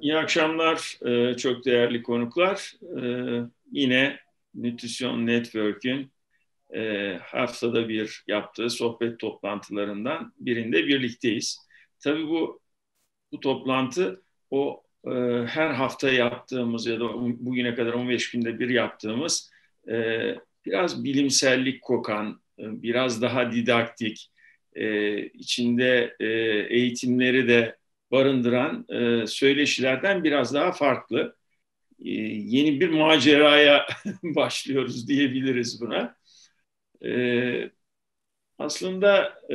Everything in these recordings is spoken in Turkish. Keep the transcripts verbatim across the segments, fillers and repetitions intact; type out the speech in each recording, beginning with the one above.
İyi akşamlar, e, çok değerli konuklar. E, Yine Nütrisyon Network'ün e, haftada bir yaptığı sohbet toplantılarından birinde birlikteyiz. Tabii bu bu toplantı o e, her hafta yaptığımız ya da bugüne kadar on beş günde bir yaptığımız e, biraz bilimsellik kokan, e, biraz daha didaktik, e, içinde e, eğitimleri de barındıran e, söyleşilerden biraz daha farklı. E, yeni bir maceraya başlıyoruz diyebiliriz buna. E, Aslında e,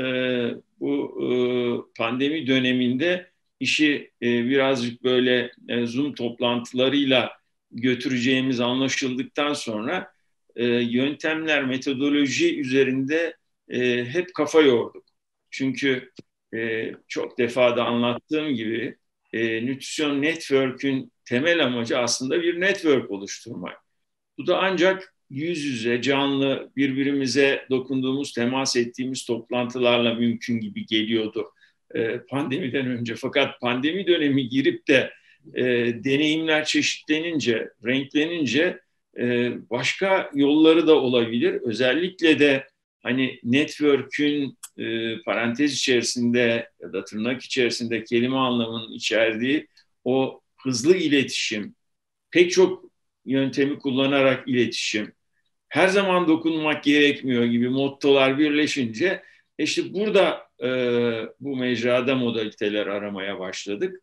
bu e, pandemi döneminde işi e, birazcık böyle e, Zoom toplantılarıyla götüreceğimiz anlaşıldıktan sonra e, yöntemler, metodoloji üzerinde e, hep kafa yorduk. Çünkü e, çok defada anlattığım gibi e, Nütrisyon Network'ün temel amacı aslında bir network oluşturmak. Bu da ancak yüz yüze, canlı, birbirimize dokunduğumuz, temas ettiğimiz toplantılarla mümkün gibi geliyordu e, pandemiden önce. Fakat pandemi dönemi girip de e, deneyimler çeşitlenince, renklenince e, başka yolları da olabilir. Özellikle de hani network'ün e, parantez içerisinde ya da tırnak içerisinde kelime anlamının içerdiği o hızlı iletişim, pek çok yöntemi kullanarak iletişim, her zaman dokunmak gerekmiyor gibi mottolar birleşince işte burada e, bu mecrada modaliteler aramaya başladık.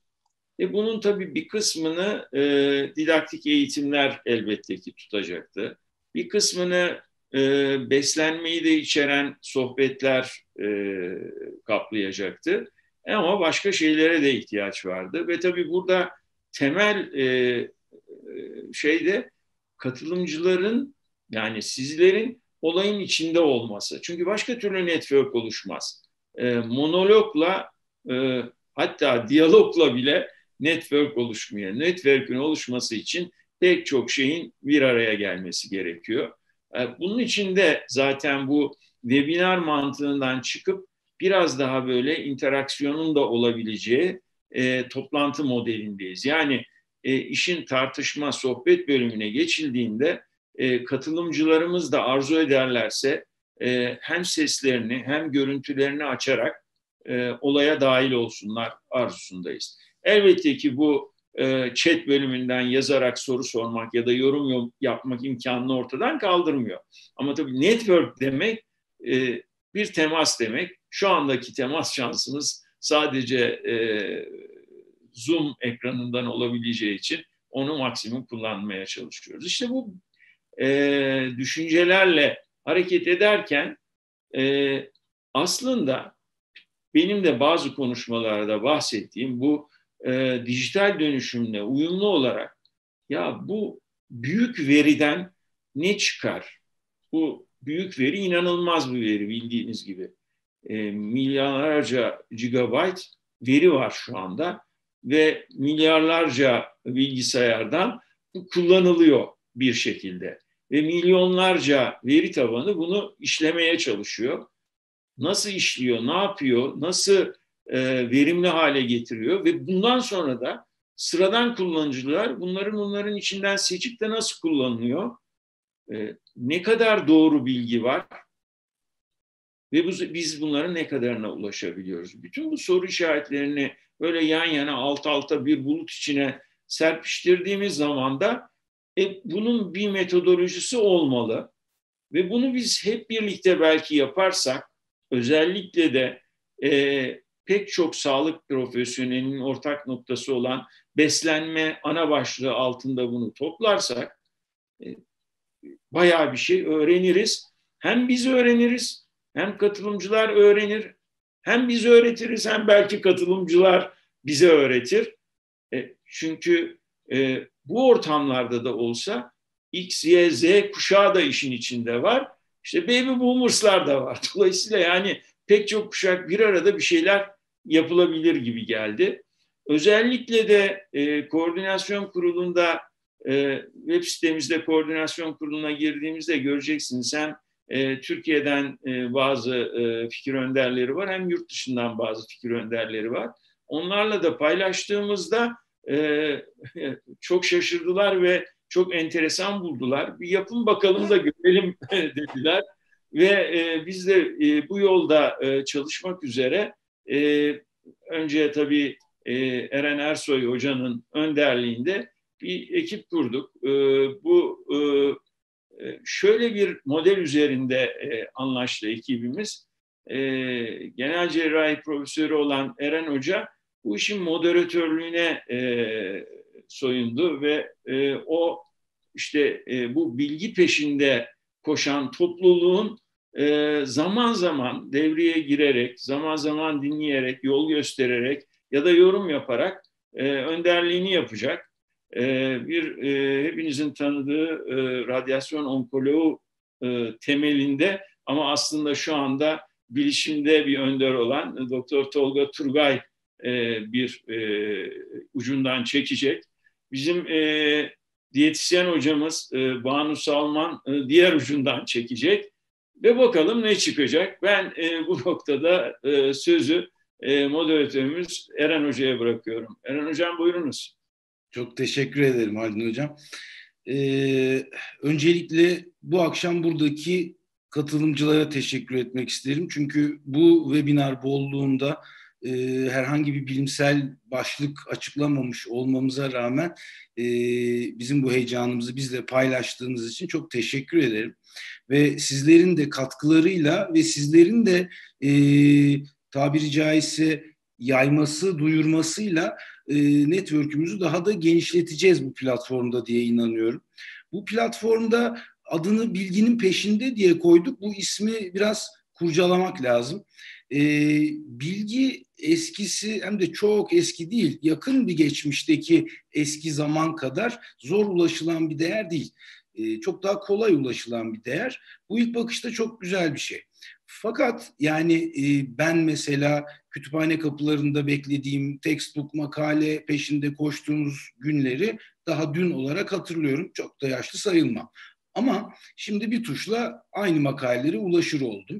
E bunun tabii bir kısmını e, didaktik eğitimler elbette ki tutacaktı. Bir kısmını e, beslenmeyi de içeren sohbetler e, kaplayacaktı. E ama başka şeylere de ihtiyaç vardı. Ve tabii burada temel e, şeyde katılımcıların yani sizlerin olayın içinde olması. Çünkü başka türlü network oluşmaz. E, monologla e, hatta diyalogla bile network oluşmuyor. Network'ün oluşması için pek çok şeyin bir araya gelmesi gerekiyor. E, bunun için de zaten bu webinar mantığından çıkıp biraz daha böyle interaksiyonun da olabileceği e, toplantı modelindeyiz. Yani e, işin tartışma, sohbet bölümüne geçildiğinde e, katılımcılarımız da arzu ederlerse e, hem seslerini hem görüntülerini açarak e, olaya dahil olsunlar arzusundayız. Elbette ki bu e, chat bölümünden yazarak soru sormak ya da yorum yapmak imkanını ortadan kaldırmıyor. Ama tabii network demek e, bir temas demek. Şu andaki temas şansımız sadece e, Zoom ekranından olabileceği için onu maksimum kullanmaya çalışıyoruz. İşte bu e, düşüncelerle hareket ederken e, aslında benim de bazı konuşmalarda bahsettiğim bu e, dijital dönüşümle uyumlu olarak ya bu büyük veriden ne çıkar? Bu büyük veri inanılmaz bir veri bildiğiniz gibi. E, milyarlarca gigabayt veri var şu anda ve milyarlarca bilgisayardan bu kullanılıyor bir şekilde. Ve milyonlarca veri tabanı bunu işlemeye çalışıyor. Nasıl işliyor, ne yapıyor, nasıl e, verimli hale getiriyor ve bundan sonra da sıradan kullanıcılar bunların onların içinden seçip de nasıl kullanılıyor, e, ne kadar doğru bilgi var ve bu, biz bunların ne kadarına ulaşabiliyoruz? Bütün bu soru işaretlerini böyle yan yana alt alta bir bulut içine serpiştirdiğimiz zaman da e, bunun bir metodolojisi olmalı ve bunu biz hep birlikte belki yaparsak özellikle de e, pek çok sağlık profesyonelinin ortak noktası olan beslenme ana başlığı altında bunu toplarsak e, bayağı bir şey öğreniriz. Hem biz öğreniriz, hem katılımcılar öğrenir, hem biz öğretiriz, hem belki katılımcılar bize öğretir. E, çünkü e, bu ortamlarda da olsa X, Y, Z kuşağı da işin içinde var. İşte baby boomers'lar da var. Dolayısıyla yani pek çok kuşak bir arada bir şeyler yapılabilir gibi geldi. Özellikle de e, koordinasyon kurulunda e, web sitemizde koordinasyon kuruluna girdiğimizde göreceksiniz hem e, Türkiye'den e, bazı e, fikir önderleri var hem yurt dışından bazı fikir önderleri var. Onlarla da paylaştığımızda e, çok şaşırdılar ve çok enteresan buldular. Bir yapın bakalım da görelim dediler. Ve e, biz de e, bu yolda e, çalışmak üzere e, önce tabii e, Eren Ersoy Hoca'nın önderliğinde bir ekip kurduk. E, bu e, şöyle bir model üzerinde e, anlaştı ekibimiz. E, Genel cerrahi profesörü olan Eren Hoca bu işin moderatörlüğüne e, soyundu ve e, o işte e, bu bilgi peşinde koşan topluluğun e, zaman zaman devreye girerek, zaman zaman dinleyerek, yol göstererek ya da yorum yaparak e, önderliğini yapacak. E, bir e, hepinizin tanıdığı e, radyasyon onkoloğu e, temelinde ama aslında şu anda bilişimde bir önder olan e, Doktor Tolga Turgay e, bir e, ucundan çekecek. Bizim e, diyetisyen hocamız e, Banu Salman e, diğer ucundan çekecek ve bakalım ne çıkacak. Ben e, bu noktada e, sözü e, moderatörümüz Eren Hoca'ya bırakıyorum. Eren Hocam buyurunuz. Çok teşekkür ederim Haldun Hocam. Ee, öncelikle bu akşam buradaki katılımcılara teşekkür etmek isterim. Çünkü bu webinar bolluğunda e, herhangi bir bilimsel başlık açıklamamış olmamıza rağmen e, bizim bu heyecanımızı bizle paylaştığınız için çok teşekkür ederim. Ve sizlerin de katkılarıyla ve sizlerin de e, tabiri caizse yayması, duyurmasıyla e, network'ümüzü daha da genişleteceğiz bu platformda diye inanıyorum. Bu platformda adını bilginin peşinde diye koyduk. Bu ismi biraz kurcalamak lazım. E, bilgi eskisi hem de çok eski değil, yakın bir geçmişteki eski zaman kadar zor ulaşılan bir değer değil. E, çok daha kolay ulaşılan bir değer. Bu ilk bakışta çok güzel bir şey. Fakat yani e, ben mesela kütüphane kapılarında beklediğim textbook makale peşinde koştuğumuz günleri daha dün olarak hatırlıyorum. Çok da yaşlı sayılmam. Ama şimdi bir tuşla aynı makalelere ulaşır oldum.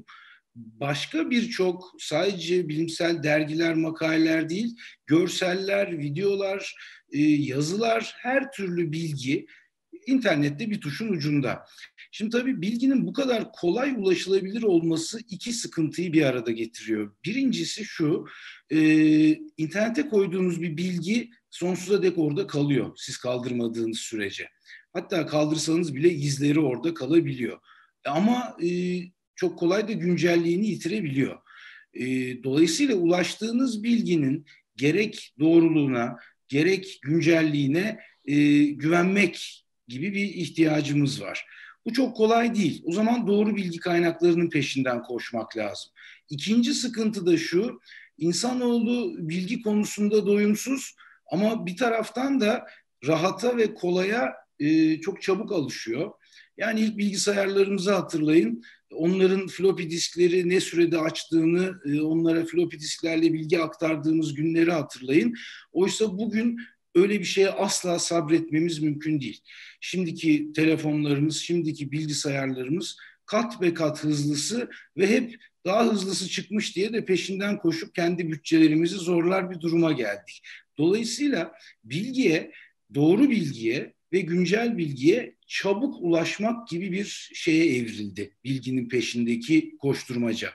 Başka birçok sadece bilimsel dergiler, makaleler değil, görseller, videolar, e, yazılar, her türlü bilgi internette bir tuşun ucunda. Şimdi tabii bilginin bu kadar kolay ulaşılabilir olması iki sıkıntıyı bir arada getiriyor. Birincisi şu, e, internete koyduğunuz bir bilgi sonsuza dek orada kalıyor siz kaldırmadığınız sürece. Hatta kaldırsanız bile izleri orada kalabiliyor. Ama e, çok kolay da güncelliğini yitirebiliyor. E, dolayısıyla ulaştığınız bilginin gerek doğruluğuna, gerek güncelliğine e, güvenmek gibi bir ihtiyacımız var. Bu çok kolay değil. O zaman doğru bilgi kaynaklarının peşinden koşmak lazım. İkinci sıkıntı da şu, insanoğlu bilgi konusunda doyumsuz ama bir taraftan da rahata ve kolaya e, çok çabuk alışıyor. Yani ilk bilgisayarlarımızı hatırlayın. Onların floppy diskleri ne sürede açtığını, e, onlara floppy disklerle bilgi aktardığımız günleri hatırlayın. Oysa bugün öyle bir şeye asla sabretmemiz mümkün değil. Şimdiki telefonlarımız, şimdiki bilgisayarlarımız kat be kat hızlısı ve hep daha hızlısı çıkmış diye de peşinden koşup kendi bütçelerimizi zorlar bir duruma geldik. Dolayısıyla bilgiye, doğru bilgiye ve güncel bilgiye çabuk ulaşmak gibi bir şeye evrildi bilginin peşindeki koşturmaca.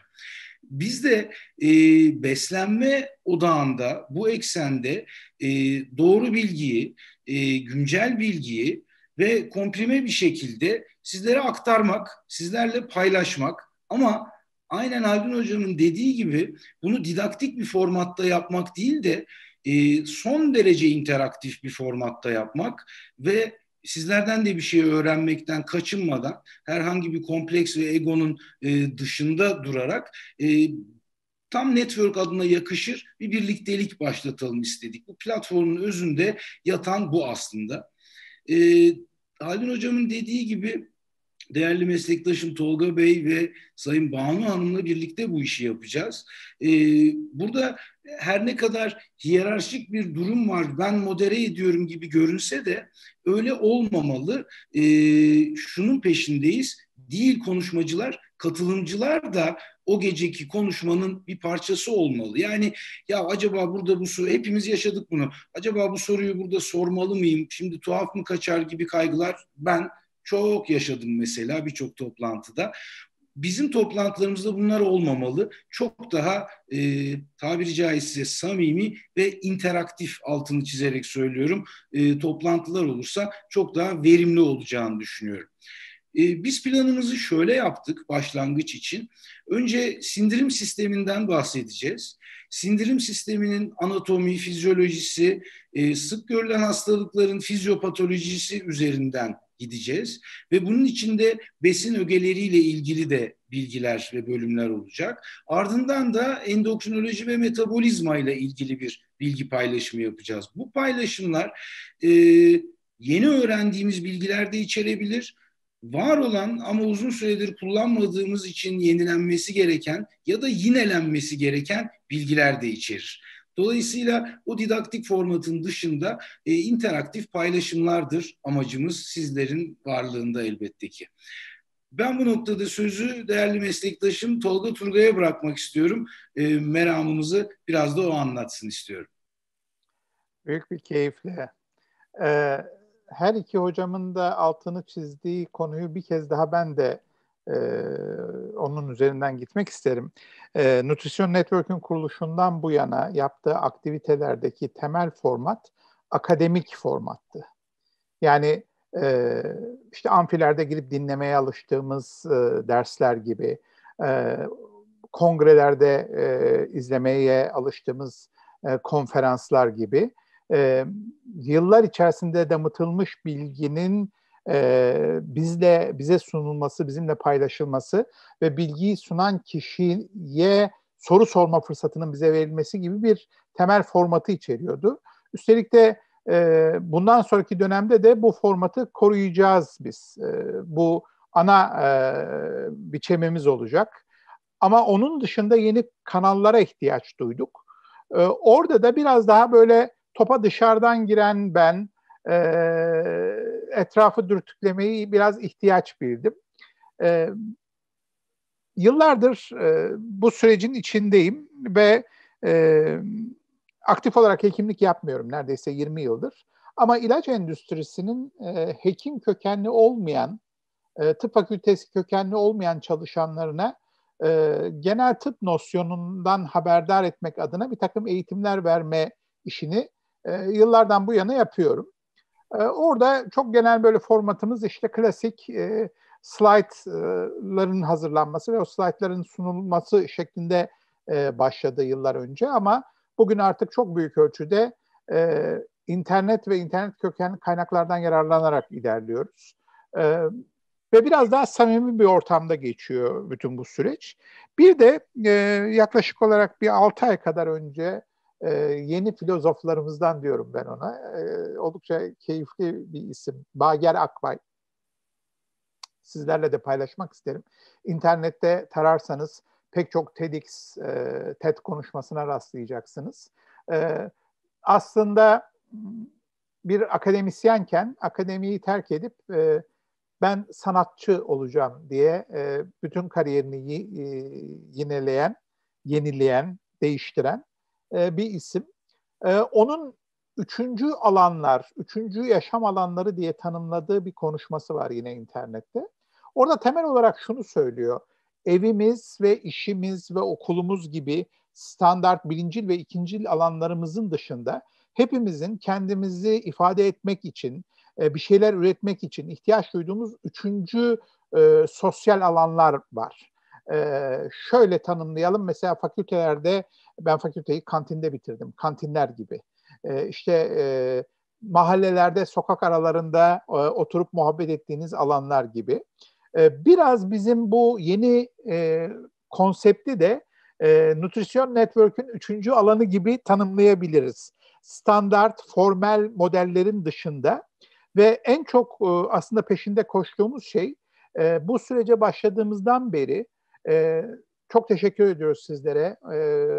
Biz de e, beslenme odağında, bu eksende e, doğru bilgiyi, e, güncel bilgiyi ve komprime bir şekilde sizlere aktarmak, sizlerle paylaşmak ama aynen Haldun Hocam'ın dediği gibi bunu didaktik bir formatta yapmak değil de e, son derece interaktif bir formatta yapmak ve sizlerden de bir şey öğrenmekten kaçınmadan herhangi bir kompleks ve egonun e, dışında durarak e, tam network adına yakışır bir birliktelik başlatalım istedik. Bu platformun özünde yatan bu aslında. E, Haldun Hocam'ın dediği gibi değerli meslektaşım Tolga Bey ve Sayın Banu Hanım'la birlikte bu işi yapacağız. Ee, burada her ne kadar hiyerarşik bir durum var, ben modere ediyorum gibi görünse de öyle olmamalı. Ee, şunun peşindeyiz, değil konuşmacılar, katılımcılar da o geceki konuşmanın bir parçası olmalı. Yani ya acaba burada bu soru, hepimiz yaşadık bunu. Acaba bu soruyu burada sormalı mıyım? Şimdi tuhaf mı kaçar gibi kaygılar ben çok yaşadım mesela birçok toplantıda. Bizim toplantılarımızda bunlar olmamalı. Çok daha e, tabiri caizse samimi ve interaktif, altını çizerek söylüyorum, e, toplantılar olursa çok daha verimli olacağını düşünüyorum. E, biz planımızı şöyle yaptık başlangıç için. Önce sindirim sisteminden bahsedeceğiz. Sindirim sisteminin anatomi, fizyolojisi, e, sık görülen hastalıkların fizyopatolojisi üzerinden gideceğiz. Ve bunun içinde besin ögeleriyle ilgili de bilgiler ve bölümler olacak. Ardından da endokrinoloji ve metabolizma ile ilgili bir bilgi paylaşımı yapacağız. Bu paylaşımlar e, yeni öğrendiğimiz bilgiler de içerebilir. Var olan ama uzun süredir kullanmadığımız için yenilenmesi gereken ya da yinelenmesi gereken bilgiler de içerir. Dolayısıyla o didaktik formatın dışında e, interaktif paylaşımlardır amacımız, sizlerin varlığında elbette ki. Ben bu noktada sözü değerli meslektaşım Tolga Turgay'a bırakmak istiyorum. E, meramımızı biraz da o anlatsın istiyorum. Büyük bir keyifle. Ee, her iki hocamın da altını çizdiği konuyu bir kez daha ben de e, onun üzerinden gitmek isterim. E, Nutrisyon Network'ün kuruluşundan bu yana yaptığı aktivitelerdeki temel format akademik formattı. Yani e, işte amfilerde girip dinlemeye alıştığımız e, dersler gibi, e, kongrelerde e, izlemeye alıştığımız e, konferanslar gibi e, yıllar içerisinde damıtılmış bilginin e, bizle bize sunulması, bizimle paylaşılması ve bilgiyi sunan kişiye soru sorma fırsatının bize verilmesi gibi bir temel formatı içeriyordu. Üstelik de e, bundan sonraki dönemde de bu formatı koruyacağız biz. E, bu ana e, biçemimiz olacak. Ama onun dışında yeni kanallara ihtiyaç duyduk. Ee, orada da biraz daha böyle topa dışarıdan giren ben, e, etrafı dürtüklemeyi biraz ihtiyaç bildim. E, yıllardır e, bu sürecin içindeyim ve e, aktif olarak hekimlik yapmıyorum neredeyse yirmi yıldır. Ama ilaç endüstrisinin e, hekim kökenli olmayan, e, tıp fakültesi kökenli olmayan çalışanlarına e, genel tıp nosyonundan haberdar etmek adına bir takım eğitimler verme işini e, yıllardan bu yana yapıyorum. E, orada çok genel böyle formatımız işte klasik e, slaytların hazırlanması ve o slaytların sunulması şeklinde e, başladı yıllar önce ama bugün artık çok büyük ölçüde e, internet ve internet kökenli kaynaklardan yararlanarak ilerliyoruz. E, Ve biraz daha samimi bir ortamda geçiyor bütün bu süreç. Bir de e, yaklaşık olarak bir altı ay kadar önce e, yeni filozoflarımızdan diyorum ben ona. E, oldukça keyifli bir isim. Bager Akbay. Sizlerle de paylaşmak isterim. İnternette tararsanız pek çok TEDx, e, TED konuşmasına rastlayacaksınız. E, aslında bir akademisyenken akademiyi terk edip e, ben sanatçı olacağım diye e, bütün kariyerini y- e, yineleyen, yenileyen, değiştiren e, bir isim. E, onun üçüncü alanlar, üçüncü yaşam alanları diye tanımladığı bir konuşması var yine internette. Orada temel olarak şunu söylüyor. Evimiz ve işimiz ve okulumuz gibi standart birincil ve ikincil alanlarımızın dışında hepimizin kendimizi ifade etmek için, bir şeyler üretmek için ihtiyaç duyduğumuz üçüncü e, sosyal alanlar var. E, şöyle tanımlayalım, mesela fakültelerde, ben fakülteyi kantinde bitirdim, kantinler gibi. E, işte e, mahallelerde, sokak aralarında e, oturup muhabbet ettiğiniz alanlar gibi. E, biraz bizim bu yeni e, konsepti de e, Nutrisyon Network'ün üçüncü alanı gibi tanımlayabiliriz. Standart, formel modellerin dışında ve en çok e, aslında peşinde koştuğumuz şey e, bu sürece başladığımızdan beri e, çok teşekkür ediyoruz sizlere. E,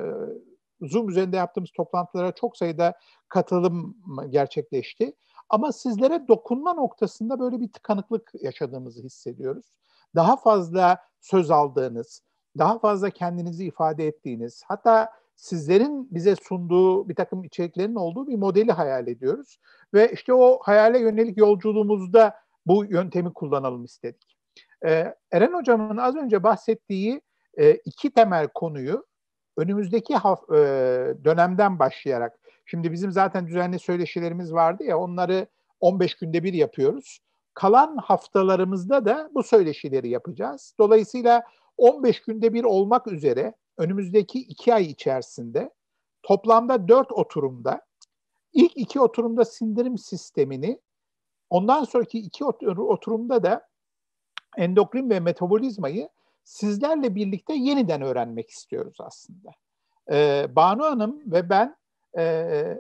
Zoom üzerinde yaptığımız toplantılara çok sayıda katılım gerçekleşti. Ama sizlere dokunma noktasında böyle bir tıkanıklık yaşadığımızı hissediyoruz. Daha fazla söz aldığınız, daha fazla kendinizi ifade ettiğiniz, hatta sizlerin bize sunduğu bir takım içeriklerin olduğu bir modeli hayal ediyoruz. Ve işte o hayale yönelik yolculuğumuzda bu yöntemi kullanalım istedik. Ee, Eren Hocam'ın az önce bahsettiği e, iki temel konuyu önümüzdeki haf- e, dönemden başlayarak, şimdi bizim zaten düzenli söyleşilerimiz vardı ya, onları on beş günde bir yapıyoruz. Kalan haftalarımızda da bu söyleşileri yapacağız. Dolayısıyla on beş günde bir olmak üzere önümüzdeki iki ay içerisinde toplamda dört oturumda, ilk iki oturumda sindirim sistemini, ondan sonraki iki oturumda da endokrin ve metabolizmayı sizlerle birlikte yeniden öğrenmek istiyoruz aslında. Ee, Banu Hanım ve ben e,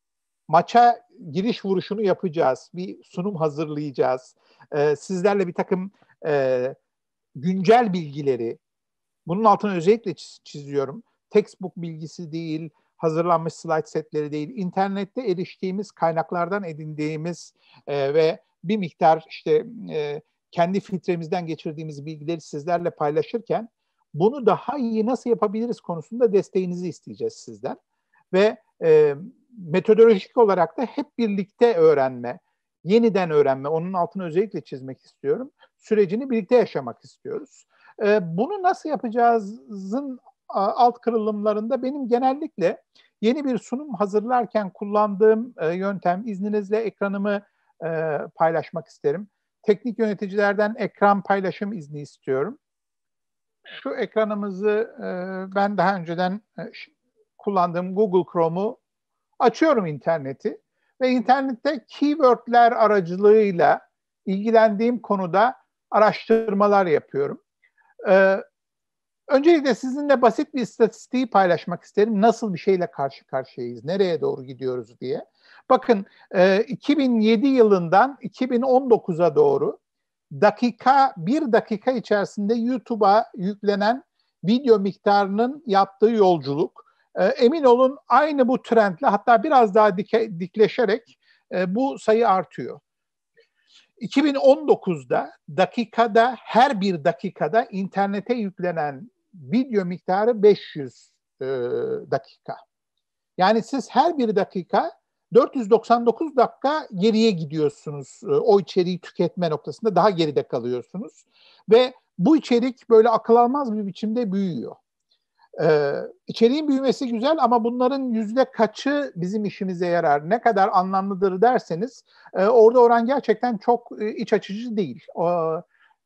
maça giriş vuruşunu yapacağız. Bir sunum hazırlayacağız. Ee, sizlerle bir takım e, güncel bilgileri, bunun altını özellikle çiziyorum. Textbook bilgisi değil, hazırlanmış slide setleri değil, internette eriştiğimiz kaynaklardan edindiğimiz e, ve bir miktar işte e, kendi filtremizden geçirdiğimiz bilgileri sizlerle paylaşırken bunu daha iyi nasıl yapabiliriz konusunda desteğinizi isteyeceğiz sizden. Ve e, metodolojik olarak da hep birlikte öğrenme, yeniden öğrenme, onun altını özellikle çizmek istiyorum. Sürecini birlikte yaşamak istiyoruz. E, bunu nasıl yapacağızın alt kırılımlarında benim genellikle yeni bir sunum hazırlarken kullandığım e, yöntem, izninizle ekranımı e, paylaşmak isterim. Teknik yöneticilerden ekran paylaşım izni istiyorum. Şu ekranımızı e, ben daha önceden e, kullandığım Google Chrome'u açıyorum, interneti ve internette keywordler aracılığıyla ilgilendiğim konuda araştırmalar yapıyorum. Ee, öncelikle sizinle basit bir istatistiği paylaşmak isterim. Nasıl bir şeyle karşı karşıyayız, nereye doğru gidiyoruz diye. Bakın e, iki bin yedi yılından iki bin on dokuza doğru dakika, bir dakika içerisinde YouTube'a yüklenen video miktarının yaptığı yolculuk. E, emin olun aynı bu trendle, hatta biraz daha dike, dikleşerek e, bu sayı artıyor. iki bin on dokuzda dakikada, her bir dakikada internete yüklenen video miktarı beş yüz e, dakika. Yani siz her bir dakika dört yüz doksan dokuz dakika geriye gidiyorsunuz. E, o içeriği tüketme noktasında daha geride kalıyorsunuz. Ve bu içerik böyle akıl almaz bir biçimde büyüyor. Ee, içeriğin büyümesi güzel ama bunların yüzde kaçı bizim işimize yarar, ne kadar anlamlıdır derseniz e, orada oran gerçekten çok e, iç açıcı değil. O,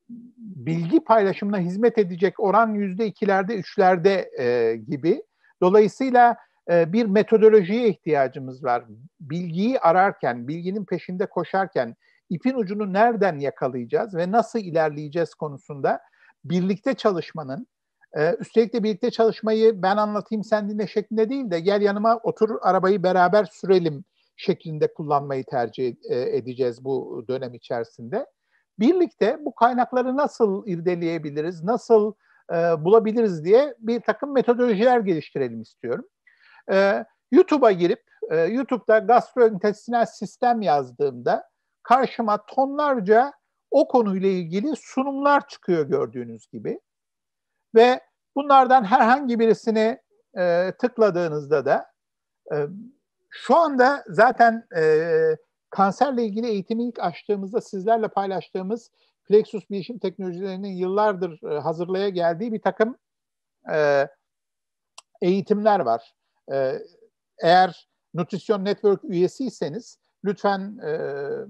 bilgi paylaşımına hizmet edecek oran yüzde ikilerde, üçlerde e, gibi. Dolayısıyla e, bir metodolojiye ihtiyacımız var. Bilgiyi ararken, bilginin peşinde koşarken ipin ucunu nereden yakalayacağız ve nasıl ilerleyeceğiz konusunda birlikte çalışmanın, Ee, üstelik de birlikte çalışmayı ben anlatayım sen dinle şeklinde değil de gel yanıma otur arabayı beraber sürelim şeklinde kullanmayı tercih edeceğiz bu dönem içerisinde. Birlikte bu kaynakları nasıl irdeleyebiliriz, nasıl e, bulabiliriz diye bir takım metodolojiler geliştirelim istiyorum. E, YouTube'a girip e, YouTube'da gastrointestinal sistem yazdığımda karşıma tonlarca o konuyla ilgili sunumlar çıkıyor gördüğünüz gibi. Ve bunlardan herhangi birisini e, tıkladığınızda da e, şu anda zaten e, kanserle ilgili eğitimi ilk açtığımızda sizlerle paylaştığımız Plexus Bilişim Teknolojilerinin yıllardır e, hazırlaya geldiği bir takım e, eğitimler var. E, eğer Nutrition Network üyesiyseniz lütfen e,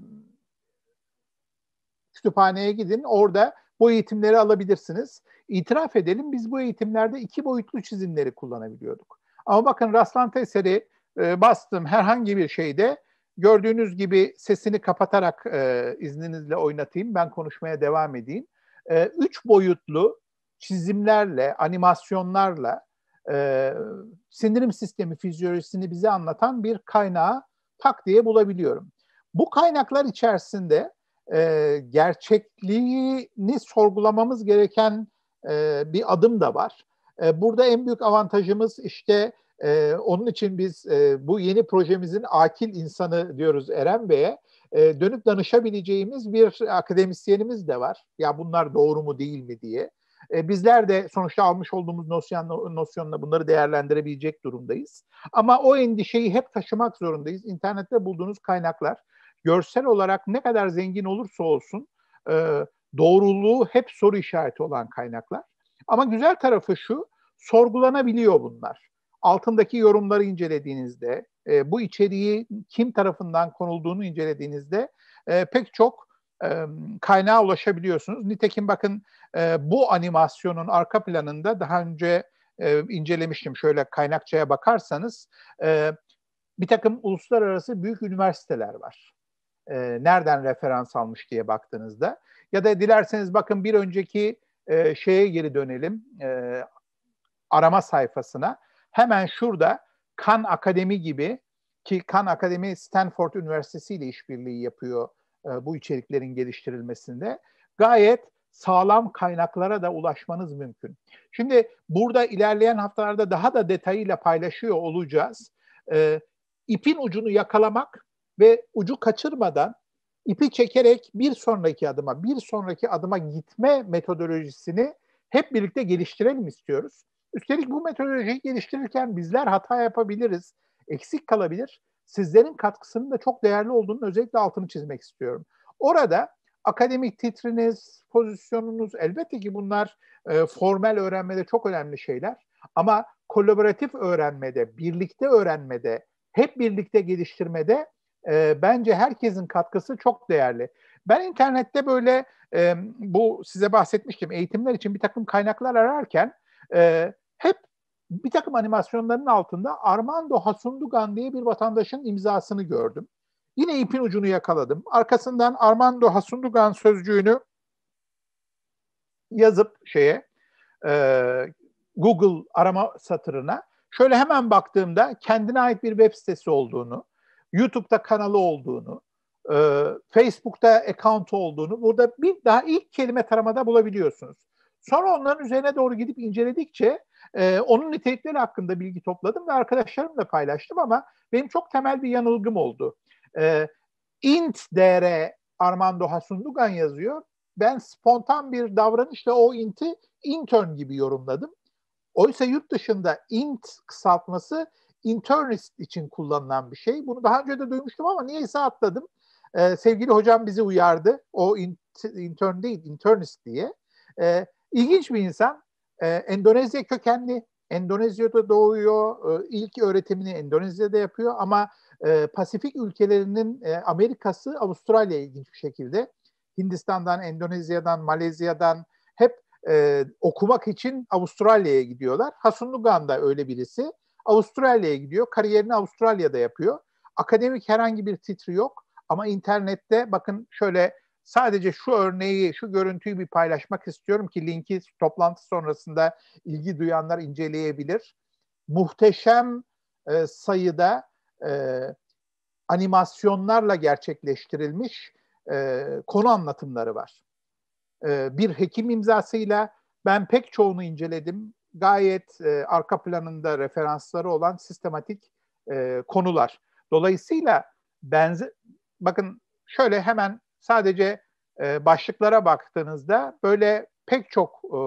kütüphaneye gidin, orada bu eğitimleri alabilirsiniz. İtiraf edelim, biz bu eğitimlerde iki boyutlu çizimleri kullanabiliyorduk. Ama bakın rastlantı eseri e, bastım herhangi bir şeyde, gördüğünüz gibi sesini kapatarak e, izninizle oynatayım, ben konuşmaya devam edeyim. E, üç boyutlu çizimlerle, animasyonlarla e, sindirim sistemi fizyolojisini bize anlatan bir kaynağı tak diye bulabiliyorum. Bu kaynaklar içerisinde e, gerçekliğini sorgulamamız gereken e, bir adım da var. E, burada en büyük avantajımız işte e, onun için biz e, bu yeni projemizin akil insanı diyoruz Eren Bey'e. E, dönüp danışabileceğimiz bir akademisyenimiz de var. Ya bunlar doğru mu değil mi diye. E, bizler de sonuçta almış olduğumuz nosyon, nosyonla bunları değerlendirebilecek durumdayız. Ama o endişeyi hep taşımak zorundayız. İnternette bulduğunuz kaynaklar görsel olarak ne kadar zengin olursa olsun e, doğruluğu hep soru işareti olan kaynaklar. Ama güzel tarafı şu, sorgulanabiliyor bunlar. Altındaki yorumları incelediğinizde, e, bu içeriği kim tarafından konulduğunu incelediğinizde e, pek çok e, kaynağa ulaşabiliyorsunuz. Nitekim bakın e, bu animasyonun arka planında daha önce e, incelemiştim. Şöyle kaynakçaya bakarsanız e, bir takım uluslararası büyük üniversiteler var. E, nereden referans almış diye baktığınızda. Ya da dilerseniz bakın bir önceki e, şeye geri dönelim. E, arama sayfasına. Hemen şurada Khan Akademi gibi, ki Khan Akademi Stanford Üniversitesi ile işbirliği yapıyor e, bu içeriklerin geliştirilmesinde. Gayet sağlam kaynaklara da ulaşmanız mümkün. Şimdi burada ilerleyen haftalarda daha da detayıyla paylaşıyor olacağız. E, ipin ucunu yakalamak ve ucu kaçırmadan ipi çekerek bir sonraki adıma, bir sonraki adıma gitme metodolojisini hep birlikte geliştirelim istiyoruz. Üstelik bu metodolojiyi geliştirirken bizler hata yapabiliriz, eksik kalabilir. Sizlerin katkısının da çok değerli olduğunun özellikle altını çizmek istiyorum. Orada akademik titriniz, pozisyonunuz, elbette ki bunlar e, formel öğrenmede çok önemli şeyler. Ama kolaboratif öğrenmede, birlikte öğrenmede, hep birlikte geliştirmede e, bence herkesin katkısı çok değerli. Ben internette böyle e, bu size bahsetmiştim, eğitimler için bir takım kaynaklar ararken e, hep bir takım animasyonların altında Armando Hasundugan diye bir vatandaşın imzasını gördüm. Yine ipin ucunu yakaladım. Arkasından Armando Hasundugan sözcüğünü yazıp şeye e, Google arama satırına şöyle hemen baktığımda kendine ait bir web sitesi olduğunu, YouTube'da kanalı olduğunu, e, Facebook'ta account olduğunu burada bir daha ilk kelime taramada bulabiliyorsunuz. Sonra onların üzerine doğru gidip inceledikçe e, onun nitelikleri hakkında bilgi topladım ve arkadaşlarımla paylaştım ama benim çok temel bir yanılgım oldu. E, int dr Armando Hasundugan yazıyor. Ben spontan bir davranışla o int'i intern gibi yorumladım. Oysa yurt dışında int kısaltması internist için kullanılan bir şey. Bunu daha önce de duymuştum ama niyeyse atladım. Ee, sevgili hocam bizi uyardı. O intern değil, internist diye. Ee, ilginç bir insan. Ee, Endonezya kökenli. Endonezya'da doğuyor. Ee, ilk öğretimini Endonezya'da yapıyor ama e, Pasifik ülkelerinin e, Amerika'sı Avustralya ilginç bir şekilde. Hindistan'dan, Endonezya'dan, Malezya'dan hep e, okumak için Avustralya'ya gidiyorlar. Hasundugan da öyle birisi. Avustralya'ya gidiyor. Kariyerini Avustralya'da yapıyor. Akademik herhangi bir titri yok. Ama internette bakın şöyle sadece şu örneği, şu görüntüyü bir paylaşmak istiyorum ki linki toplantı sonrasında ilgi duyanlar inceleyebilir. Muhteşem e, sayıda e, animasyonlarla gerçekleştirilmiş e, konu anlatımları var. E, bir hekim imzasıyla ben pek çoğunu inceledim. Gayet e, arka planında referansları olan sistematik e, konular. Dolayısıyla benze bakın şöyle hemen sadece e, başlıklara baktığınızda böyle pek çok e,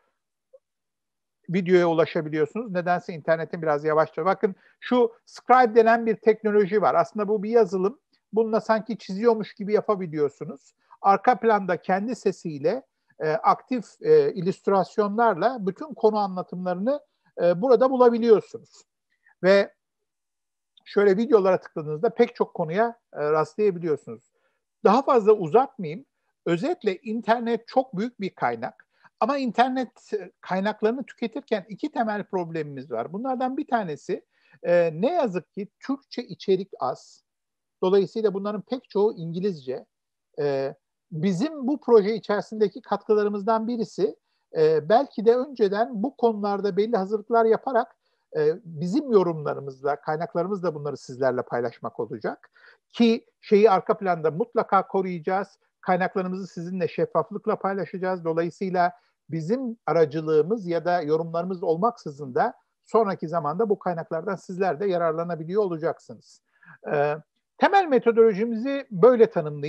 videoya ulaşabiliyorsunuz. Nedense internetin biraz yavaşça. Bakın şu Scribe denen bir teknoloji var. Aslında bu bir yazılım. Bununla sanki çiziyormuş gibi yapabiliyorsunuz. Arka planda kendi sesiyle e, aktif e, illüstrasyonlarla bütün konu anlatımlarını e, burada bulabiliyorsunuz. Ve şöyle videolara tıkladığınızda pek çok konuya e, rastlayabiliyorsunuz. Daha fazla uzatmayayım. Özetle internet çok büyük bir kaynak. Ama internet kaynaklarını tüketirken iki temel problemimiz var. Bunlardan bir tanesi e, ne yazık ki Türkçe içerik az. Dolayısıyla bunların pek çoğu İngilizce. E, bizim bu proje içerisindeki katkılarımızdan birisi e, belki de önceden bu konularda belli hazırlıklar yaparak e, bizim yorumlarımızla, kaynaklarımızla bunları sizlerle paylaşmak olacak. Ki şeyi arka planda mutlaka koruyacağız. Kaynaklarımızı sizinle şeffaflıkla paylaşacağız. Dolayısıyla bizim aracılığımız ya da yorumlarımız olmaksızın da sonraki zamanda bu kaynaklardan sizler de yararlanabiliyor olacaksınız. Ee, temel metodolojimizi böyle tanımlayayım.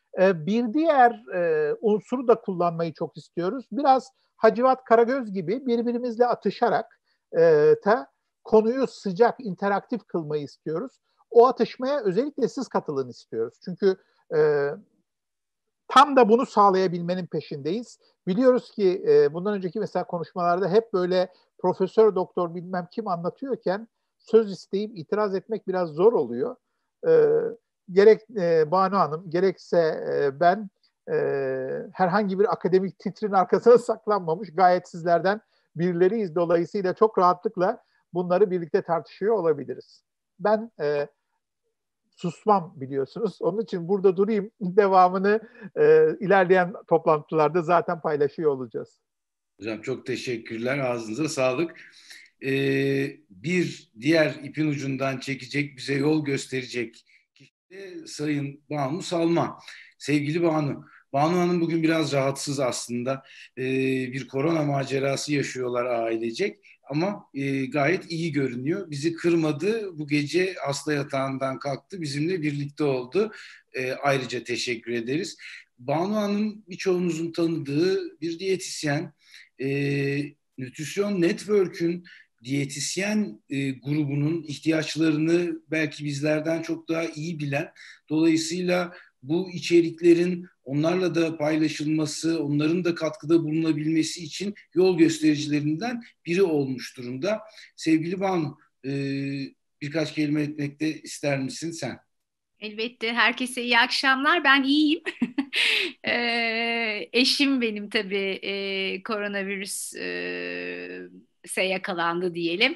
E, bir diğer e, unsuru da kullanmayı çok istiyoruz. Biraz Hacivat Karagöz gibi birbirimizle atışarak e, ta konuyu sıcak, interaktif kılmayı istiyoruz. O atışmaya özellikle siz katılın istiyoruz. Çünkü e, tam da bunu sağlayabilmenin peşindeyiz. Biliyoruz ki e, bundan önceki mesela konuşmalarda hep böyle profesör, doktor bilmem kim anlatıyorken söz isteyip itiraz etmek biraz zor oluyor. E, gerek e, Banu Hanım, gerekse e, ben e, herhangi bir akademik titrin arkasına saklanmamış gayet sizlerden birileriyiz. Dolayısıyla çok rahatlıkla bunları birlikte tartışıyor olabiliriz. Ben e, susmam biliyorsunuz. Onun için burada durayım. Devamını e, ilerleyen toplantılarda zaten paylaşıyor olacağız. Hocam çok teşekkürler. Ağzınıza sağlık. Ee, bir diğer ipin ucundan çekecek, bize yol gösterecek kişi de Sayın Banu Salman. Sevgili Banu, Banu Hanım bugün biraz rahatsız aslında. Ee, bir korona macerası yaşıyorlar ailecek. Ama e, gayet iyi görünüyor. Bizi kırmadı. Bu gece hasta yatağından kalktı. Bizimle birlikte oldu. E, ayrıca teşekkür ederiz. Banu Hanım birçoğunuzun tanıdığı bir diyetisyen. E, Nütrisyon Network'ün diyetisyen e, grubunun ihtiyaçlarını belki bizlerden çok daha iyi bilen, dolayısıyla bu içeriklerin onlarla da paylaşılması, onların da katkıda bulunabilmesi için yol göstericilerinden biri olmuş durumda. Sevgili Banu, e, birkaç kelime etmekte ister misin sen? Elbette. Herkese iyi akşamlar. Ben iyiyim. e, eşim benim tabii e, koronavirüs e, se yakalandı diyelim.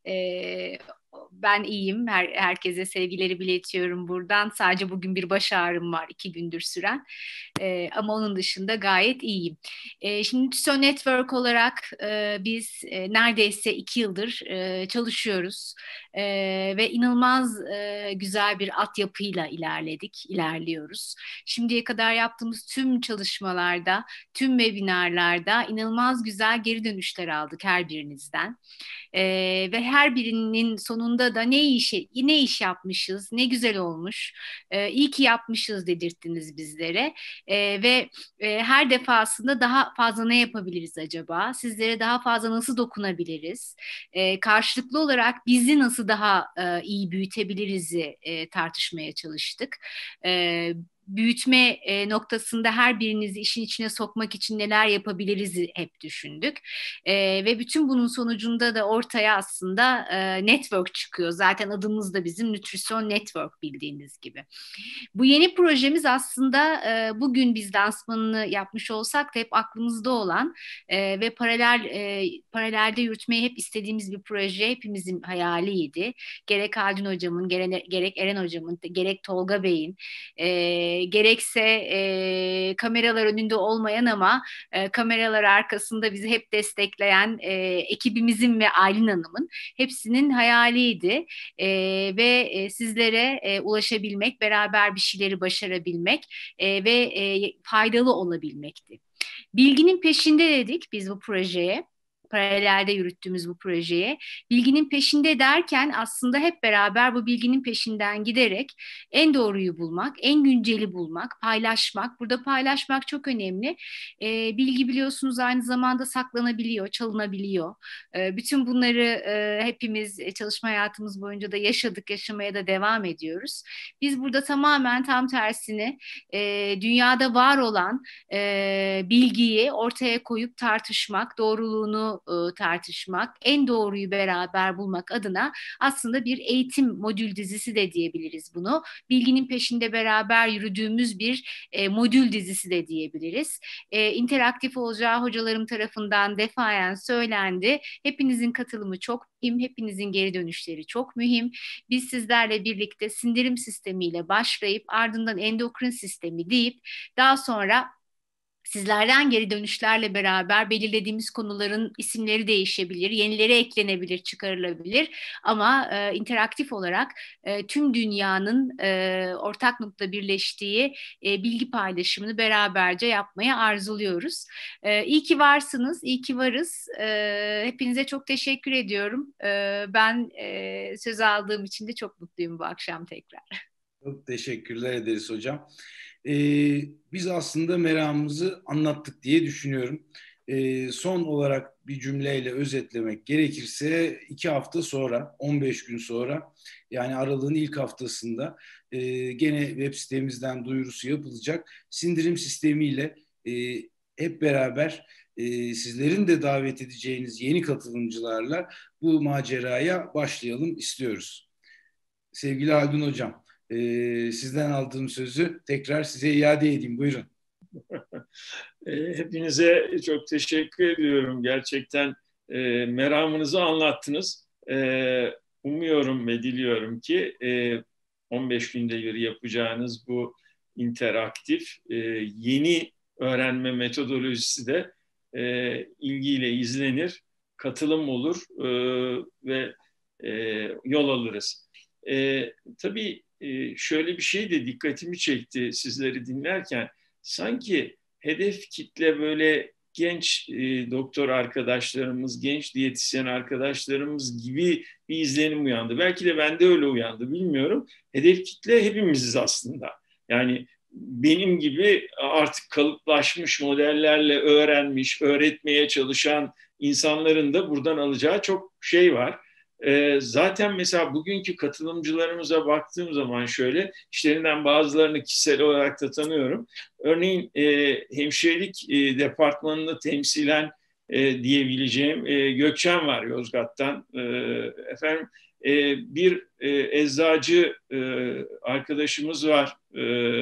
E, ben iyiyim. Her, herkese sevgileri iletiyorum buradan. Sadece bugün bir baş ağrım var, iki gündür süren. E, ama onun dışında gayet iyiyim. E, şimdi Nütrisyon Network olarak e, biz e, neredeyse iki yıldır e, çalışıyoruz. E, ve inanılmaz e, güzel bir altyapıyla ilerledik, ilerliyoruz. Şimdiye kadar yaptığımız tüm çalışmalarda, tüm webinarlarda inanılmaz güzel geri dönüşler aldık her birinizden. Ee, ve her birinin sonunda da ne iş ne iş yapmışız, ne güzel olmuş, ee, iyi ki yapmışız dedirttiniz bizlere. Ee, ve e, her defasında daha fazla ne yapabiliriz acaba? Sizlere daha fazla nasıl dokunabiliriz? Ee, karşılıklı olarak bizi nasıl daha e, iyi büyütebiliriz'i e, tartışmaya çalıştık. Ee, büyütme e, noktasında her birinizi işin içine sokmak için neler yapabiliriz hep düşündük. E, ve bütün bunun sonucunda da ortaya aslında e, network çıkıyor. Zaten adımız da bizim Nütrisyon Network bildiğiniz gibi. Bu yeni projemiz aslında e, bugün biz lansmanını yapmış olsak da hep aklımızda olan e, ve paralel e, paralelde yürütmeyi hep istediğimiz bir proje, hepimizin hayaliydi. Gerek Haldun Hocam'ın, gerek, gerek Eren Hocam'ın, gerek Tolga Bey'in, e, gerekse e, kameralar önünde olmayan ama e, kameralar arkasında bizi hep destekleyen e, ekibimizin ve Aylin Hanım'ın hepsinin hayaliydi. E, ve e, sizlere e, ulaşabilmek, beraber bir şeyleri başarabilmek e, ve e, faydalı olabilmekti. Bilginin peşinde dedik biz bu projeye. Paralelde yürüttüğümüz bu projeye. Bilginin peşinde derken aslında hep beraber bu bilginin peşinden giderek en doğruyu bulmak, en günceli bulmak, paylaşmak. Burada paylaşmak çok önemli. E, bilgi biliyorsunuz aynı zamanda saklanabiliyor, çalınabiliyor. E, bütün bunları e, hepimiz çalışma hayatımız boyunca da yaşadık, yaşamaya da devam ediyoruz. Biz burada tamamen tam tersini e, dünyada var olan e, bilgiyi ortaya koyup tartışmak, doğruluğunu e, tartışmak, en doğruyu beraber bulmak adına aslında bir eğitim modül dizisi de diyebiliriz bunu. Bilginin peşinde beraber yürüdüğümüz bir e, modül dizisi de diyebiliriz. E, interaktif olacağı hocalarım tarafından defayen söylendi. Hepinizin katılımı çok mühim, hepinizin geri dönüşleri çok mühim. Biz sizlerle birlikte sindirim sistemiyle başlayıp ardından endokrin sistemi deyip daha sonra sizlerden geri dönüşlerle beraber belirlediğimiz konuların isimleri değişebilir, yenileri eklenebilir, çıkarılabilir. Ama e, interaktif olarak e, tüm dünyanın e, ortak noktada birleştiği e, bilgi paylaşımını beraberce yapmaya arzuluyoruz. E, iyi ki varsınız, iyi ki varız. E, hepinize çok teşekkür ediyorum. E, ben e, söz aldığım için de çok mutluyum bu akşam tekrar. Çok teşekkürler ederiz hocam. e, biz aslında meramımızı anlattık diye düşünüyorum. E, son olarak bir cümleyle özetlemek gerekirse iki hafta sonra, on beş gün sonra, yani aralığın ilk haftasında e, gene web sitemizden duyurusu yapılacak. Sindirim sistemiyle e, hep beraber e, sizlerin de davet edeceğiniz yeni katılımcılarla bu maceraya başlayalım istiyoruz. Sevgili Haldun Hocam, e, sizden aldığım sözü tekrar size iade edeyim. Buyurun. Hepinize çok teşekkür ediyorum. Gerçekten e, meramınızı anlattınız. E, umuyorum ve diliyorum ki e, on beş günde bir yapacağınız bu interaktif e, yeni öğrenme metodolojisi de e, ilgiyle izlenir, katılım olur e, ve e, yol alırız. E, tabii e, şöyle bir şey de dikkatimi çekti sizleri dinlerken. Sanki hedef kitle böyle genç e, doktor arkadaşlarımız, genç diyetisyen arkadaşlarımız gibi bir izlenim uyandı. Belki de bende öyle uyandı, bilmiyorum. Hedef kitle hepimiziz aslında. Yani benim gibi artık kalıplaşmış modellerle öğrenmiş, öğretmeye çalışan insanların da buradan alacağı çok şey var. E, zaten mesela bugünkü katılımcılarımıza baktığım zaman şöyle, işlerinden bazılarını kişisel olarak da tanıyorum. Örneğin e, hemşirelik e, departmanını temsilen e, diyebileceğim e, Gökçen var Yozgat'tan. E, efendim e, bir e, eczacı e, arkadaşımız var. E,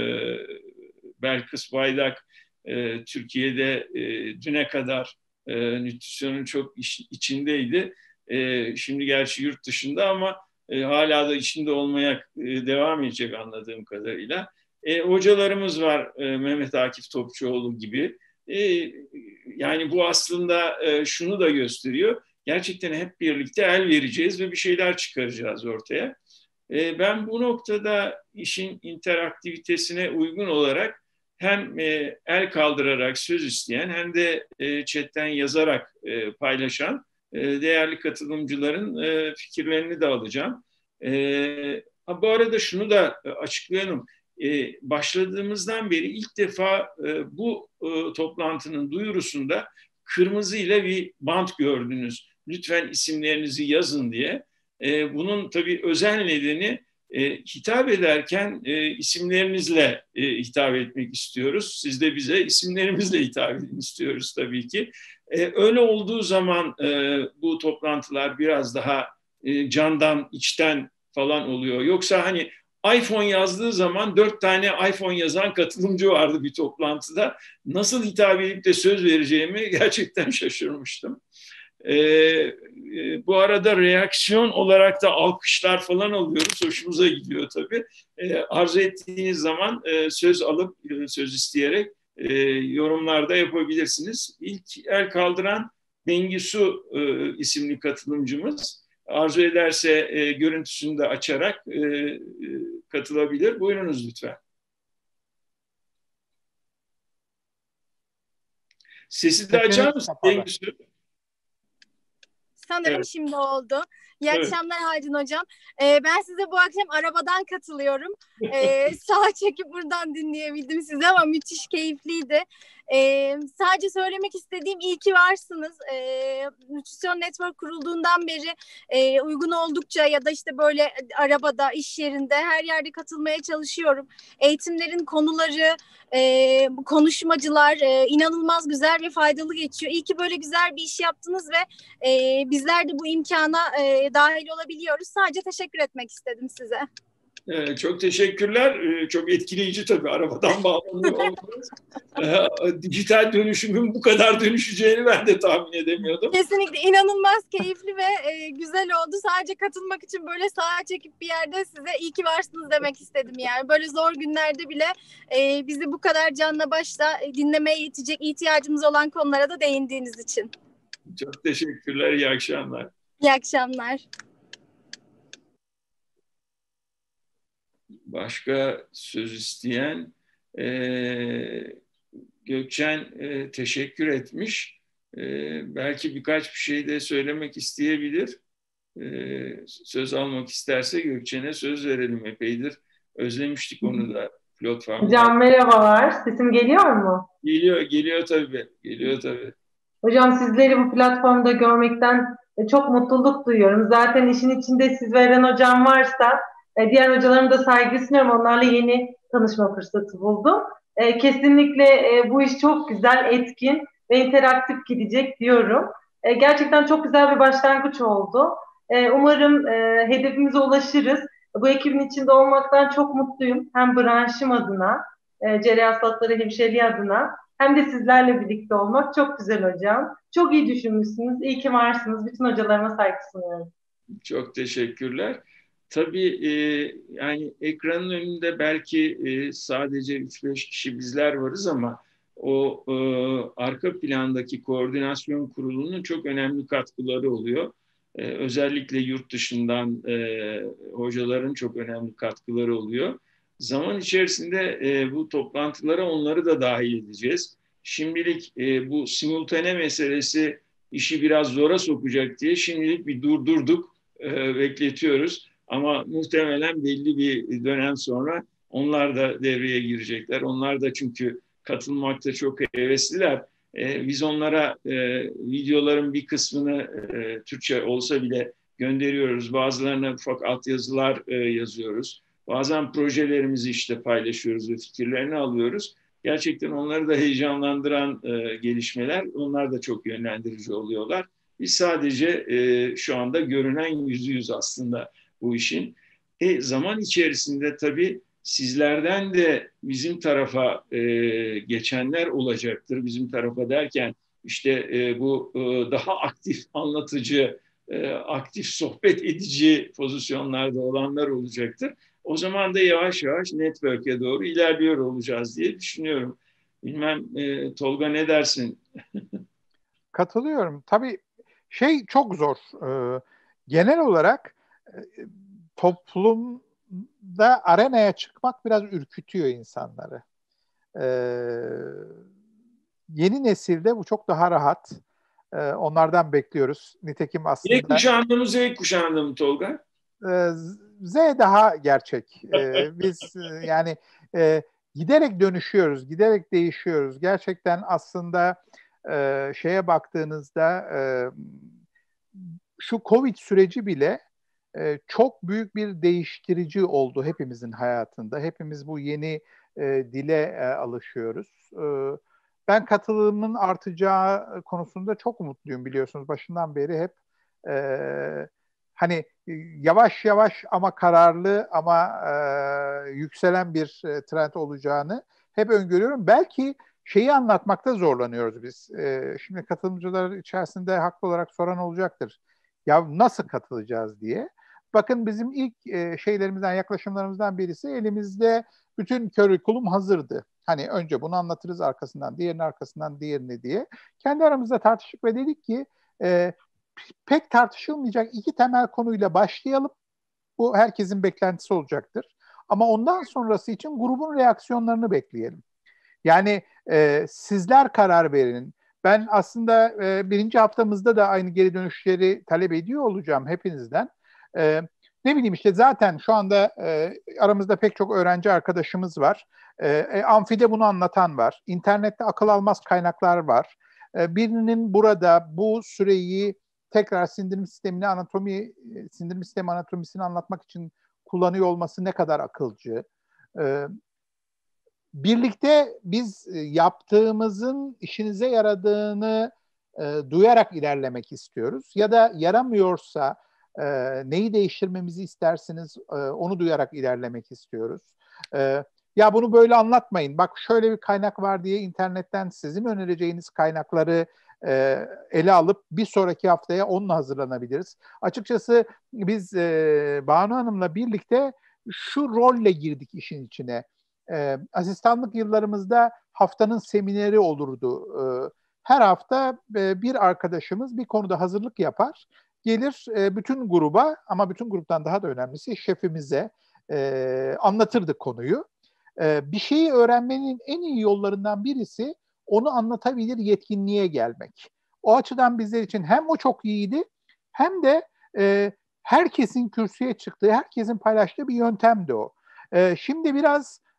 Belkıs Baydak. E, Türkiye'de e, düne kadar e, nütrisyonun çok iş, içindeydi. E, şimdi gerçi yurt dışında ama e, hala da içinde olmaya e, devam edecek anladığım kadarıyla. E, hocalarımız var, e, Mehmet Akif Topçuoğlu gibi. E, yani bu aslında e, şunu da gösteriyor. Gerçekten hep birlikte el vereceğiz ve bir şeyler çıkaracağız ortaya. E, ben bu noktada işin interaktivitesine uygun olarak hem e, el kaldırarak söz isteyen hem de e, chatten yazarak e, paylaşan e, değerli katılımcıların e, fikirlerini de alacağım. E, bu arada şunu da açıklayalım. Ee, başladığımızdan beri ilk defa e, bu e, toplantının duyurusunda kırmızı ile bir bant gördünüz. Lütfen isimlerinizi yazın diye. E, bunun tabii özel nedeni e, hitap ederken e, isimlerinizle e, hitap etmek istiyoruz. Siz de bize isimlerimizle hitap edin istiyoruz tabii ki. E, öyle olduğu zaman e, bu toplantılar biraz daha e, candan, içten falan oluyor. Yoksa hani iPhone yazdığı zaman dört tane iPhone yazan katılımcı vardı bir toplantıda. Nasıl hitap edip de söz vereceğimi gerçekten şaşırmıştım. Ee, e, bu arada reaksiyon olarak da alkışlar falan alıyoruz. Hoşumuza gidiyor tabii. Ee, arzu ettiğiniz zaman e, söz alıp, e, söz isteyerek e, yorumlarda yapabilirsiniz. İlk el kaldıran Bengisu e, isimli katılımcımız. Arzu ederse e, görüntüsünü de açarak e, e, katılabilir. Buyurunuz lütfen. Sesi de açar mısın Bengisu? Sanırım evet. Şimdi oldu. İyi evet. akşamlar Haldun Hocam. Ee, ben size bu akşam arabadan katılıyorum. Ee, sağ çekip buradan dinleyebildim sizi ama müthiş keyifliydi. Ee, sadece söylemek istediğim iyi ki varsınız. Ee, Nütrisyon Network kurulduğundan beri e, uygun oldukça ya da işte böyle arabada, iş yerinde her yerde katılmaya çalışıyorum. Eğitimlerin konuları, e, konuşmacılar e, inanılmaz güzel ve faydalı geçiyor. İyi ki böyle güzel bir iş yaptınız ve e, bizler de bu imkana e, dahil olabiliyoruz. Sadece teşekkür etmek istedim size. Ee, çok teşekkürler. Ee, çok etkileyici tabii arabadan bağlanıyor olmanız. Ee, dijital dönüşümün bu kadar dönüşeceğini ben de tahmin edemiyordum. Kesinlikle inanılmaz keyifli ve e, güzel oldu. Sadece katılmak için böyle sağa çekip bir yerde size iyi ki varsınız demek istedim yani. Böyle zor günlerde bile e, bizi bu kadar canla başla dinlemeye yetecek ihtiyacımız olan konulara da değindiğiniz için. Çok teşekkürler. İyi akşamlar. İyi akşamlar. Başka söz isteyen e, Gökçen e, teşekkür etmiş. E, belki birkaç bir şey de söylemek isteyebilir. E, söz almak isterse Gökçen'e söz verelim epeydir. Özlemiştik onu da pilot farmlar. Hocam merhabalar. Sesim geliyor mu? Geliyor, geliyor tabii. Geliyor tabii. Hocam sizleri bu platformda görmekten çok mutluluk duyuyorum. Zaten işin içinde siz ve Eren hocam varsa diğer hocalarım da saygı sunuyorum. Onlarla yeni tanışma fırsatı buldum. Kesinlikle bu iş çok güzel, etkin ve interaktif gidecek diyorum. Gerçekten çok güzel bir başlangıç oldu. Umarım hedefimize ulaşırız. Bu ekibin içinde olmaktan çok mutluyum. Hem branşım adına, cerrahi hastalıkları hemşireliği adına, hem de sizlerle birlikte olmak çok güzel hocam. Çok iyi düşünmüşsünüz. İyi ki varsınız. Bütün hocalarıma saygı sunuyorum. Çok teşekkürler. Tabii e, yani ekranın önünde belki e, sadece üç beş kişi bizler varız ama o e, arka plandaki koordinasyon kurulunun çok önemli katkıları oluyor. E, özellikle yurt dışından e, hocaların çok önemli katkıları oluyor. Zaman içerisinde e, bu toplantılara onları da dahil edeceğiz. Şimdilik e, bu simultane meselesi işi biraz zora sokacak diye şimdilik bir durdurduk, e, bekletiyoruz. Ama muhtemelen belli bir dönem sonra onlar da devreye girecekler. Onlar da çünkü katılmakta çok hevesliler. E, biz onlara e, videoların bir kısmını e, Türkçe olsa bile gönderiyoruz. Bazılarına ufak altyazılar e, yazıyoruz. Bazen projelerimizi işte paylaşıyoruz ve fikirlerini alıyoruz. Gerçekten onları da heyecanlandıran e, gelişmeler. Onlar da çok yönlendirici oluyorlar. Biz sadece e, şu anda görünen yüzüyüz aslında bu işin. E, zaman içerisinde tabii sizlerden de bizim tarafa e, geçenler olacaktır. Bizim tarafa derken işte e, bu e, daha aktif anlatıcı, e, aktif sohbet edici pozisyonlarda olanlar olacaktır. O zaman da yavaş yavaş network'e doğru ilerliyor olacağız diye düşünüyorum. Bilmem e, Tolga ne dersin? Katılıyorum. Tabii şey çok zor. Ee, genel olarak e, toplumda arenaya çıkmak biraz ürkütüyor insanları. Ee, yeni nesilde bu çok daha rahat. Ee, onlardan bekliyoruz. Nitekim aslında... Z kuşağında mı, Z kuşağında mı Tolga? E, Z daha gerçek. E, biz e, yani e, giderek dönüşüyoruz, giderek değişiyoruz. Gerçekten aslında e, şeye baktığınızda e, şu Covid süreci bile e, çok büyük bir değiştirici oldu hepimizin hayatında. Hepimiz bu yeni e, dile e, alışıyoruz. E, ben katılımın artacağı konusunda çok umutluyum, biliyorsunuz. Başından beri hep e, hani yavaş yavaş ama kararlı ama e, yükselen bir e, trend olacağını hep öngörüyorum. Belki şeyi anlatmakta zorlanıyoruz biz. E, şimdi katılımcılar içerisinde haklı olarak soran olacaktır. Ya nasıl katılacağız diye. Bakın bizim ilk e, şeylerimizden, yaklaşımlarımızdan birisi, elimizde bütün curriculum hazırdı. Hani önce bunu anlatırız, arkasından diğerini, arkasından diğerini diye. Kendi aramızda tartıştık ve dedik ki e, pek tartışılmayacak iki temel konuyla başlayalım. Bu herkesin beklentisi olacaktır. Ama ondan sonrası için grubun reaksiyonlarını bekleyelim. Yani e, sizler karar verin. Ben aslında e, birinci haftamızda da aynı geri dönüşleri talep ediyor olacağım hepinizden. E, ne bileyim işte zaten şu anda e, aramızda pek çok öğrenci arkadaşımız var. E, amfide bunu anlatan var. İnternette akıl almaz kaynaklar var. E, birinin burada bu süreyi tekrar sindirim sistemini anatomi, sindirim sistemi anatomisini anlatmak için kullanıyor olması ne kadar akılcı. Ee, birlikte biz yaptığımızın işinize yaradığını e, duyarak ilerlemek istiyoruz. Ya da yaramıyorsa e, neyi değiştirmemizi istersiniz e, onu duyarak ilerlemek istiyoruz. E, ya bunu böyle anlatmayın, bak şöyle bir kaynak var diye internetten sizin önereceğiniz kaynakları e, ele alıp bir sonraki haftaya onunla hazırlanabiliriz. Açıkçası biz e, Banu Hanım'la birlikte şu rolle girdik işin içine. E, asistanlık yıllarımızda haftanın semineri olurdu. E, her hafta e, bir arkadaşımız bir konuda hazırlık yapar. Gelir e, bütün gruba, ama bütün gruptan daha da önemlisi şefimize e, anlatırdı konuyu. E, bir şeyi öğrenmenin en iyi yollarından birisi onu anlatabilir yetkinliğe gelmek. O açıdan bizler için hem o çok iyiydi, hem de e, herkesin kürsüye çıktığı, herkesin paylaştığı bir yöntemdi o. E, şimdi biraz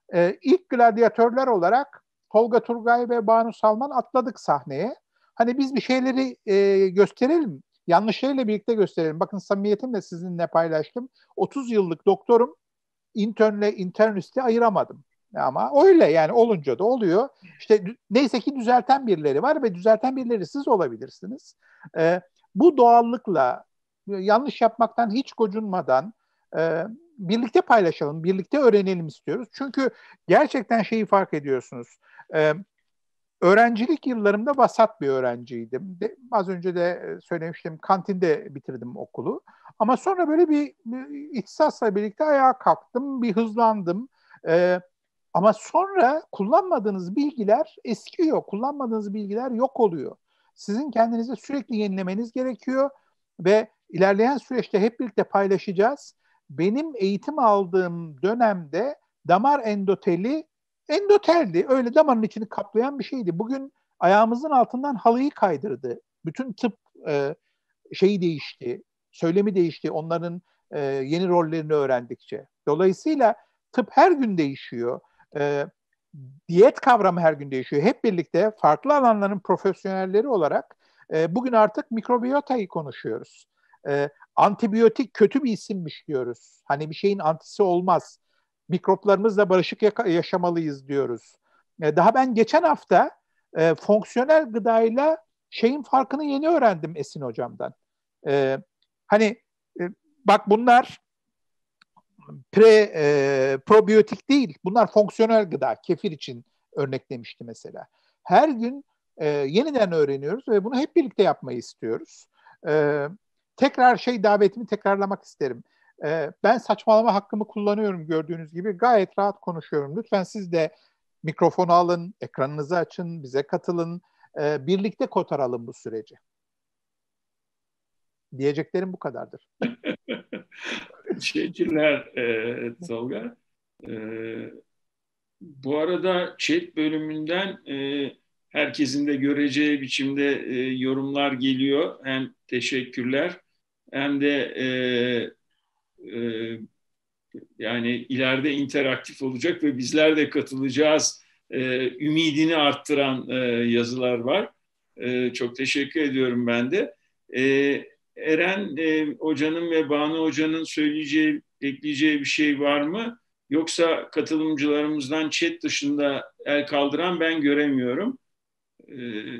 E, ilk gladyatörler olarak Tolga Turgay ve Banu Salman atladık sahneye. Hani biz bir şeyleri e, gösterelim, yanlışlarıyla birlikte gösterelim. Bakın samimiyetimle sizinle paylaştım. otuz yıllık doktorum, internle internisti ayıramadım. Ama öyle yani, olunca da oluyor. İşte neyse ki düzelten birileri var ve düzelten birileri siz olabilirsiniz. Ee, bu doğallıkla, yanlış yapmaktan hiç gocunmadan e, birlikte paylaşalım, birlikte öğrenelim istiyoruz. Çünkü gerçekten şeyi fark ediyorsunuz. Ee, öğrencilik yıllarımda vasat bir öğrenciydim. De, az önce de söylemiştim, kantinde bitirdim okulu. Ama sonra böyle bir, bir ihtisasla birlikte ayağa kalktım, bir hızlandım. Ee, ama sonra kullanmadığınız bilgiler eskiyor, kullanmadığınız bilgiler yok oluyor. Sizin kendinizi sürekli yenilemeniz gerekiyor ve ilerleyen süreçte hep birlikte paylaşacağız. Benim eğitim aldığım dönemde damar endoteli endoteldi. Öyle damarın içini kaplayan bir şeydi. Bugün ayağımızın altından halıyı kaydırdı. Bütün tıp e, şeyi değişti, söylemi değişti. Onların e, yeni rollerini öğrendikçe. Dolayısıyla tıp her gün değişiyor. E, diyet kavramı her gün değişiyor. Hep birlikte farklı alanların profesyonelleri olarak e, bugün artık mikrobiyotayı konuşuyoruz. E, antibiyotik kötü bir isimmiş diyoruz. Hani bir şeyin antisi olmaz. Mikroplarımızla barışık yaşamalıyız diyoruz. E, daha ben geçen hafta e, fonksiyonel gıdayla şeyin farkını yeni öğrendim Esin hocamdan. E, hani e, bak bunlar pre e, probiyotik değil. Bunlar fonksiyonel gıda. Kefir için örneklemişti mesela. Her gün e, yeniden öğreniyoruz ve bunu hep birlikte yapmayı istiyoruz. E, tekrar şey davetimi tekrarlamak isterim. E, ben saçmalama hakkımı kullanıyorum gördüğünüz gibi. Gayet rahat konuşuyorum. Lütfen siz de mikrofonu alın, ekranınızı açın, bize katılın. E, birlikte kotaralım bu süreci. Diyeceklerim bu kadardır. Teşekkürler e, Tolga. E, bu arada chat bölümünden e, herkesin de göreceği biçimde e, yorumlar geliyor. Hem teşekkürler hem de e, e, yani ileride interaktif olacak ve bizler de katılacağız e, ümidini arttıran e, yazılar var. E, çok teşekkür ediyorum ben de. E, Eren e, Hoca'nın ve Banu Hoca'nın söyleyeceği, ekleyeceği bir şey var mı? Yoksa katılımcılarımızdan chat dışında el kaldıran ben göremiyorum. E,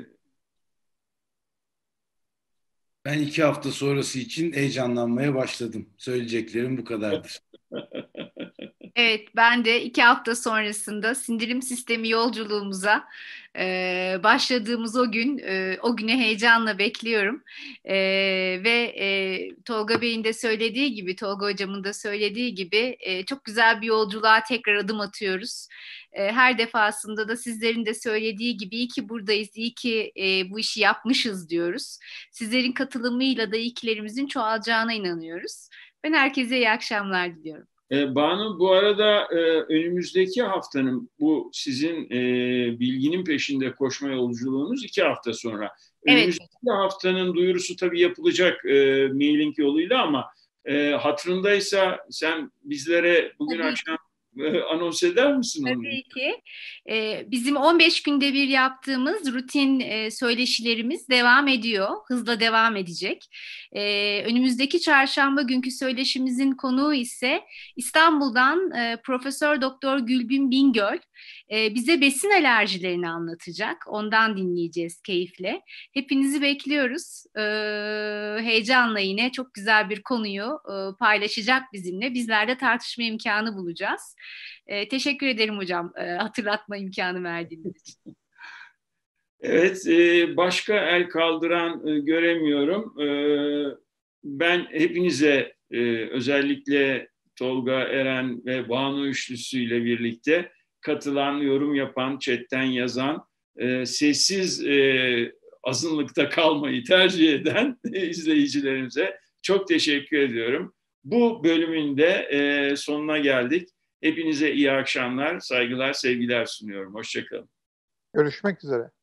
Ben iki hafta sonrası için heyecanlanmaya başladım. Söyleyeceklerim bu kadardır. Evet, ben de iki hafta sonrasında sindirim sistemi yolculuğumuza e, başladığımız o gün, e, o güne heyecanla bekliyorum. E, ve e, Tolga Bey'in de söylediği gibi, Tolga Hocam'ın da söylediği gibi e, çok güzel bir yolculuğa tekrar adım atıyoruz. E, her defasında da sizlerin de söylediği gibi iyi ki buradayız, iyi ki e, bu işi yapmışız diyoruz. Sizlerin katılımıyla da ilkilerimizin çoğalacağına inanıyoruz. Ben herkese iyi akşamlar diliyorum. E, Banu, bu arada e, önümüzdeki haftanın bu sizin e, bilginin peşinde koşma yolculuğunuz iki hafta sonra. Önümüzdeki evet. haftanın duyurusu tabii yapılacak e, mailing yoluyla ama e, hatırındaysa sen bizlere bugün tabii. akşam e, anons eder misin onu? Tabii ki. Ee, bizim on beş günde bir yaptığımız rutin e, söyleşilerimiz devam ediyor. Hızla devam edecek. Ee, önümüzdeki çarşamba günkü söyleşimizin konuğu ise İstanbul'dan e, Profesör Doktor Gülbin Bingöl. E, bize besin alerjilerini anlatacak. Ondan dinleyeceğiz keyifle. Hepinizi bekliyoruz. E, heyecanla yine çok güzel bir konuyu e, paylaşacak bizimle. Bizler de tartışma imkanı bulacağız. E, teşekkür ederim hocam e, hatırlatma imkanı verdiğiniz için. Evet, e, başka el kaldıran e, göremiyorum. E, ben hepinize e, özellikle Tolga, Eren ve Banu üçlüsüyle birlikte katılan, yorum yapan, chatten yazan, e, sessiz e, azınlıkta kalmayı tercih eden izleyicilerimize çok teşekkür ediyorum. Bu bölümün de e, sonuna geldik. Hepinize iyi akşamlar, saygılar, sevgiler sunuyorum. Hoşça kalın. Görüşmek üzere.